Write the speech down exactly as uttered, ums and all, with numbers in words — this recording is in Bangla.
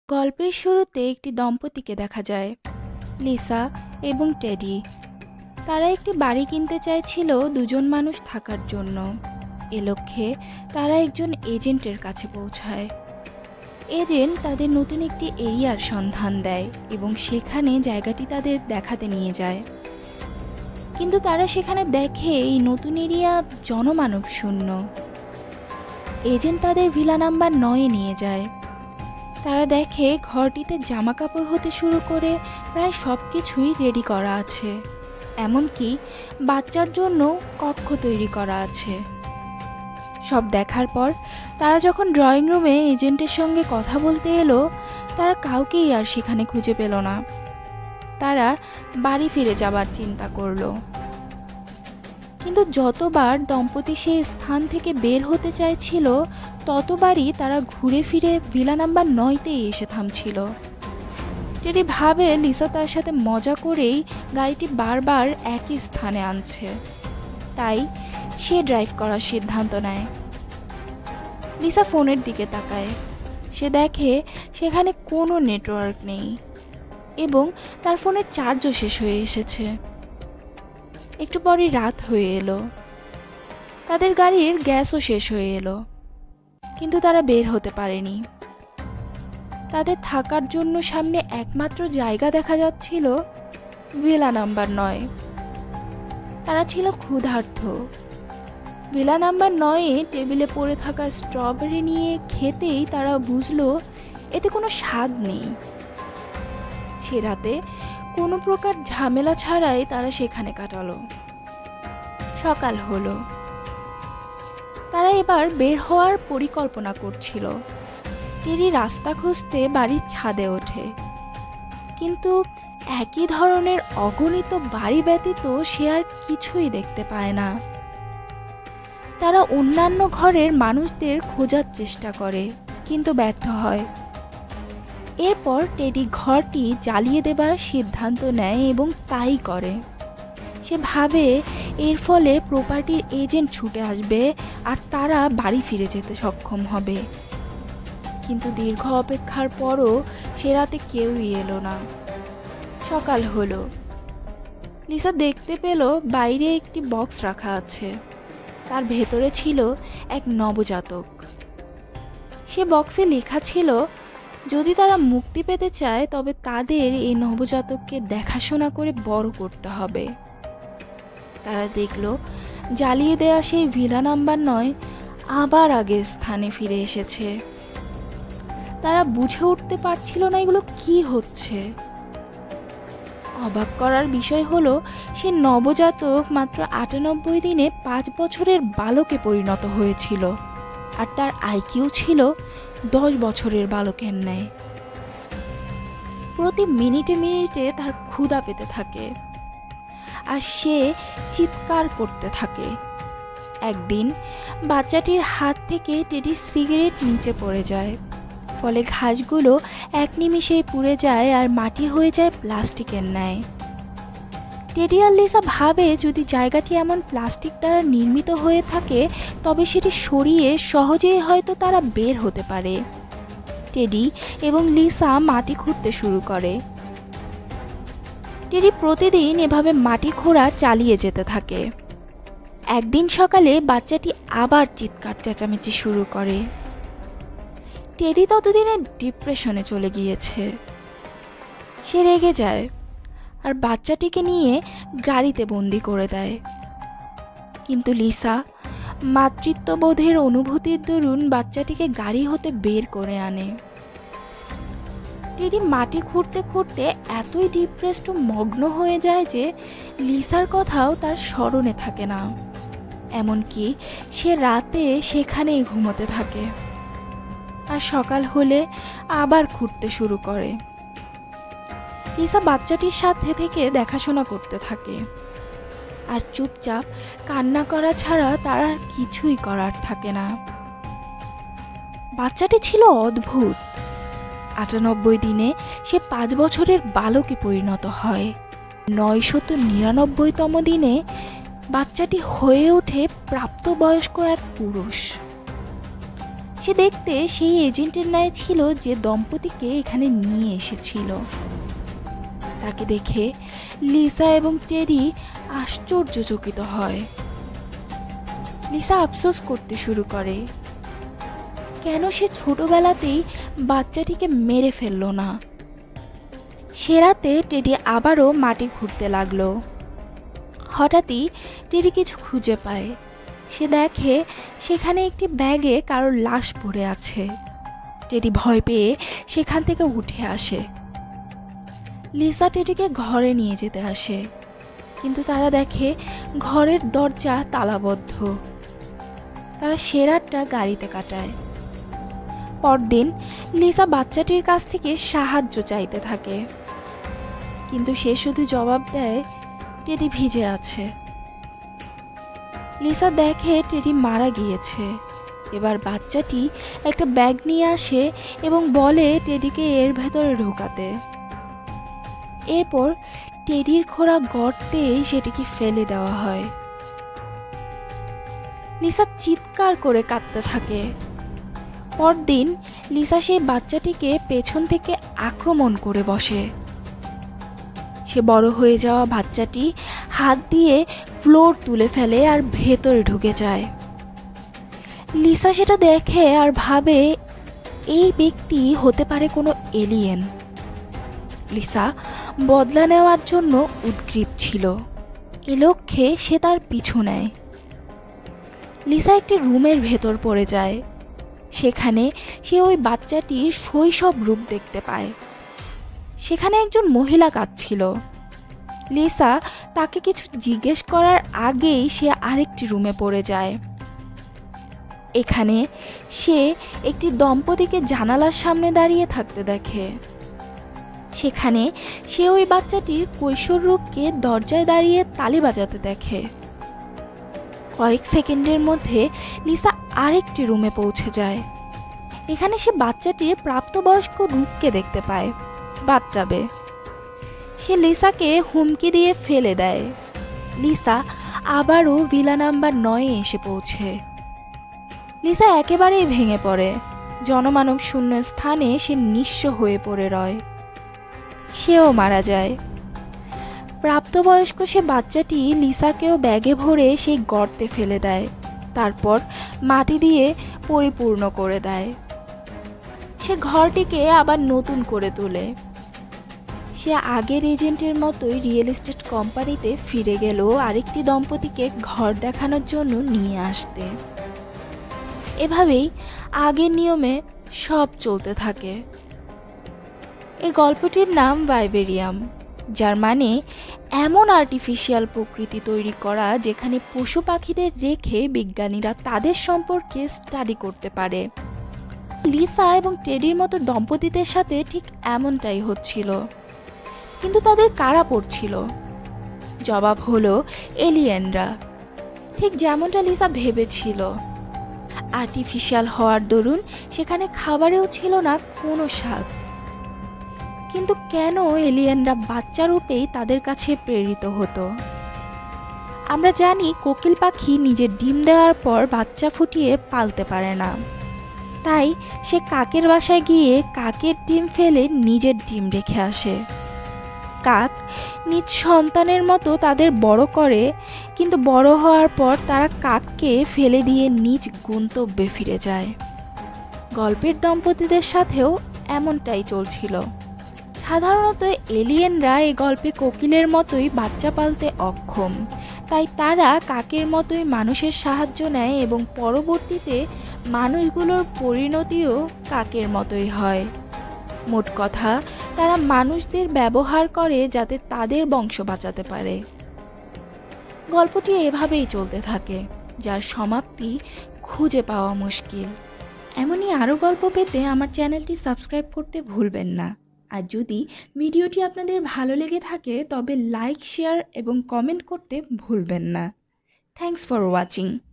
গল্পের শুরুতে একটি দম্পতিকে দেখা যায়, লিসা এবং টেডি। তারা একটি বাড়ি কিনতে চাইছিল দুজন মানুষ থাকার জন্য। এ লক্ষ্যে তারা একজন এজেন্টের কাছে পৌঁছায়। এজেন্ট তাদের নতুন একটি এরিয়ার সন্ধান দেয় এবং সেখানে জায়গাটি তাদের দেখাতে নিয়ে যায়। কিন্তু তারা সেখানে দেখে এই নতুন এরিয়া জনমানব শূন্য। এজেন্ট তাদের ভিলা নাম্বার নয়ে নিয়ে যায়। তারা দেখে ঘরটিতে জামা কাপড় হতে শুরু করে প্রায় সব কিছুই রেডি করা আছে, এমনকি বাচ্চার জন্য কক্ষ তৈরি করা আছে। সব দেখার পর তারা যখন ড্রয়িং রুমে এজেন্টের সঙ্গে কথা বলতে এলো, তারা কাউকেই আর সেখানে খুঁজে পেল না। তারা বাড়ি ফিরে যাবার চিন্তা করলো। কিন্তু যতবার দম্পতি সেই স্থান থেকে বের হতে চাইছিল, ততবারই তারা ঘুরে ফিরে ভিলা নাম্বার নয়তেই এসে থামছিল। টেডি ভাবে লিসা তার সাথে মজা করেই গাড়িটি বারবার একই স্থানে আনছে, তাই সে ড্রাইভ করার সিদ্ধান্ত নেয়। লিসা ফোনের দিকে তাকায়। সে দেখে সেখানে কোনো নেটওয়ার্ক নেই এবং তার ফোনের চার্জও শেষ হয়ে এসেছে। একটু পরই রাত হয়ে এলো। তাদের গাড়ির গ্যাসও শেষ হয়ে এলো, কিন্তু তারা বের হতে পারেনি। তাদের থাকার জন্য সামনে একমাত্র জায়গা দেখা যাচ্ছিল ভিলা নাম্বার নয়। তারা ছিল ক্ষুধার্ত। ভিলা নাম্বার নয়ে টেবিলে পড়ে থাকা স্ট্রবেরি নিয়ে খেতেই তারা বুঝলো এতে কোনো স্বাদ নেই। সে রাতে কোনো প্রকার ঝামেলা ছাড়াই তারা সেখানে কাটালো। সকাল হলো। তারা এবার বের হওয়ার পরিকল্পনা করছিল। টেডি রাস্তা খুঁজতে বাড়ির ছাদে ওঠে, কিন্তু একই ধরনের অগণিত বাড়ি ব্যতীত সে আর কিছুই দেখতে পায় না। তারা অন্যান্য ঘরের মানুষদের খোঁজার চেষ্টা করে, কিন্তু ব্যর্থ হয়। এরপর টেডি ঘরটি জ্বালিয়ে দেবার সিদ্ধান্ত নেয় এবং তাই করে। সে ভাবে এর ফলে প্রপার্টির এজেন্ট ছুটে আসবে আর তারা বাড়ি ফিরে যেতে সক্ষম হবে। কিন্তু দীর্ঘ অপেক্ষার পরও সে রাতে কেউই এলো না। সকাল হলো। লিসা দেখতে পেল বাইরে একটি বক্স রাখা আছে। তার ভেতরে ছিল এক নবজাতক। সে বক্সে লেখা ছিল, যদি তারা মুক্তি পেতে চায় তবে তাদের এই নবজাতককে দেখাশোনা করে বড় করতে হবে। তারা দেখল জ্বালিয়ে দেয়া সেই ভিলা নাম্বার নয় আবার আগের স্থানে ফিরে এসেছে। তারা বুঝে উঠতে পারছিল না এগুলো কি হচ্ছে। অবাক করার বিষয় হলো, সে নবজাতক মাত্র আটানব্বই দিনে পাঁচ বছরের বালকে পরিণত হয়েছিল, আর তার আইকিউ ছিল দশ বছরের বালকের ন্যায়। প্রতি মিনিটে মিনিটে তার ক্ষুধা পেতে থাকে আর সে চিৎকার করতে থাকে। একদিন বাচ্চাটির হাত থেকে টেডির সিগারেট নিচে পড়ে যায়, ফলে ঘাসগুলো এক নিমিষেই পুড়ে যায় আর মাটি হয়ে যায় প্লাস্টিকের ন্যায়। টেডি আর লিসা ভাবে যদি জায়গাটি এমন প্লাস্টিক দ্বারা নির্মিত হয়ে থাকে তবে সেটি সরিয়ে সহজেই হয়তো তারা বের হতে পারে। টেডি এবং লিসা মাটি খুঁড়তে শুরু করে। টেডি প্রতিদিন এভাবে মাটি খোঁড়া চালিয়ে যেতে থাকে। একদিন সকালে বাচ্চাটি আবার চিৎকার চেঁচামেচি শুরু করে। টেডি ততদিনে ডিপ্রেশনে চলে গিয়েছে। সে রেগে যায় আর বাচ্চাটিকে নিয়ে গাড়িতে বন্দি করে দেয়। কিন্তু লিসা মাতৃত্ববোধের অনুভূতির দরুন বাচ্চাটিকে গাড়ি হতে বের করে আনে। টেডি মাটি খুঁড়তে খুঁড়তে এতই ডিপ্রেসড ও মগ্ন হয়ে যায় যে লিসার কথাও তার স্মরণে থাকে না। এমনকি সে রাতে সেখানেই ঘুমোতে থাকে। আর সকাল হলে আবার খুঁড়তে শুরু করে। লিসা বাচ্চাটির সাথে থেকে দেখাশোনা করতে থাকে আর চুপচাপ কান্না করা ছাড়া তার আর কিছুই করার থাকে না। বাচ্চাটি ছিল অদ্ভুত। আটানব্বই দিনে সে পাঁচ বছরের বালকে পরিণত হয়। নয়শত নিরানব্বইতম দিনে বাচ্চাটি হয়ে ওঠে প্রাপ্তবয়স্ক এক পুরুষ। সে দেখতে সেই এজেন্টের ন্যায় ছিল যে দম্পতিকে এখানে নিয়ে এসেছিল। তাকে দেখে লিসা এবং টেরি আশ্চর্যচকিত হয়। লিসা আফসোস করতে শুরু করে, কেন সে ছোটবেলাতেই বাচ্চাটিকে মেরে ফেলল না। সে রাতে টেডি আবারও মাটি ঘুরতে লাগলো। হঠাৎই টেডি কিছু খুঁজে পায়। সে দেখে সেখানে একটি ব্যাগে কারোর লাশ পড়ে আছে। টেডি ভয় পেয়ে সেখান থেকে উঠে আসে। লিসা টেডিকে ঘরে নিয়ে যেতে আসে, কিন্তু তারা দেখে ঘরের দরজা তালাবদ্ধ। তারা সে রাতটা গাড়িতে কাটায়। পরদিন লিসা বাচ্চাটির কাছ থেকে সাহায্য চাইতে থাকে, কিন্তু সে শুধু জবাব দেয় টেডি ভিজে আছে। লিসা দেখে টেডি মারা গিয়েছে। এবার বাচ্চাটি একটা ব্যাগ নিয়ে আসে এবং বলে টেডিকে এর ভেতরে ঢোকাতে। এরপর টেডির খোঁড়া গর্তেই সেটিকে ফেলে দেওয়া হয়। লিসা চিৎকার করে কাঁদতে থাকে। পরদিন লিসা সেই বাচ্চাটিকে পেছন থেকে আক্রমণ করে বসে। সে বড় হয়ে যাওয়া বাচ্চাটি হাত দিয়ে ফ্লোর তুলে ফেলে আর ভেতরে ঢুকে যায়। লিসা সেটা দেখে আর ভাবে এই ব্যক্তি হতে পারে কোনো এলিয়েন। লিসা বদলা নেওয়ার জন্য উদগ্রীব ছিল। এ লক্ষ্যে সে তার পিছু নেয়। লিসা একটি রুমের ভেতর পড়ে যায়। সেখানে সে ওই বাচ্চাটির শৈশব রূপ দেখতে পায়। সেখানে একজন মহিলা কাঁদছিল। লিসা তাকে কিছু জিজ্ঞেস করার আগেই সে আরেকটি রুমে পড়ে যায়। এখানে সে একটি দম্পতিকে জানালার সামনে দাঁড়িয়ে থাকতে দেখে। সেখানে সে ওই বাচ্চাটির কৈশোর রূপকে দরজায় দাঁড়িয়ে তালি বাজাতে দেখে। কয়েক সেকেন্ডের মধ্যে লিসা আরেকটি রুমে পৌঁছে যায়। এখানে সে বাচ্চাটির প্রাপ্তবয়স্ক রূপকে দেখতে পায় বাথটাবে। সে লিসাকে হুমকি দিয়ে ফেলে দেয়। লিসা আবারও ভিলা নাম্বার নয়ে এসে পৌঁছে। লিসা একেবারেই ভেঙে পড়ে। জনমানব শূন্য স্থানে সে নিঃস্ব হয়ে পড়ে রয়। সেও মারা যায়। প্রাপ্তবয়স্ক সে বাচ্চাটি লিসাকেও ব্যাগে ভরে সেই গর্তে ফেলে দেয়, তারপর মাটি দিয়ে পরিপূর্ণ করে দেয়। সে ঘরটিকে আবার নতুন করে তোলে। সে আগের এজেন্টের মতোই রিয়েল এস্টেট কোম্পানিতে ফিরে গেল আরেকটি দম্পতিকে ঘর দেখানোর জন্য নিয়ে আসতে। এভাবেই আগের নিয়মে সব চলতে থাকে। এই গল্পটির নাম ভাইবেরিয়াম, যার মানে এমন আর্টিফিশিয়াল প্রকৃতি তৈরি করা যেখানে পশু পাখিদের রেখে বিজ্ঞানীরা তাদের সম্পর্কে স্টাডি করতে পারে। লিসা এবং টেডির মতো দম্পতিদের সাথে ঠিক এমনটাই হচ্ছিল, কিন্তু তাদের কারা পড়ছিল? জবাব হলো এলিয়েনরা। ঠিক যেমনটা লিসা ভেবেছিল। আর্টিফিশিয়াল হওয়ার দরুন সেখানে খাবারেও ছিল না কোনো স্বাদ। কিন্তু কেন এলিয়েনরা বাচ্চা রূপেই তাদের কাছে প্রেরিত হতো? আমরা জানি কোকিল পাখি নিজের ডিম দেওয়ার পর বাচ্চা ফুটিয়ে পালতে পারে না, তাই সে কাকের বাসায় গিয়ে কাকের ডিম ফেলে নিজের ডিম রেখে আসে। কাক নিজ সন্তানের মতো তাদের বড় করে, কিন্তু বড় হওয়ার পর তারা কাককে ফেলে দিয়ে নিজ গন্তব্যে ফিরে যায়। গল্পের দম্পতিদের সাথেও এমনটাই চলছিল। সাধারণত এলিয়েনরা এই গল্পে কোকিলের মতোই বাচ্চা পালতে অক্ষম, তাই তারা কাকের মতোই মানুষের সাহায্য নেয় এবং পরবর্তীতে মানুষগুলোর পরিণতিও কাকের মতোই হয়। মোট কথা, তারা মানুষদের ব্যবহার করে যাতে তাদের বংশ বাঁচাতে পারে। গল্পটি এভাবেই চলতে থাকে, যার সমাপ্তি খুঁজে পাওয়া মুশকিল। এমনই আরও গল্প পেতে আমার চ্যানেলটি সাবস্ক্রাইব করতে ভুলবেন না। আর যদি ভিডিওটি আপনাদের ভালো লেগে থাকে তবে লাইক, শেয়ার এবং কমেন্ট করতে ভুলবেন না। Thanks for watching.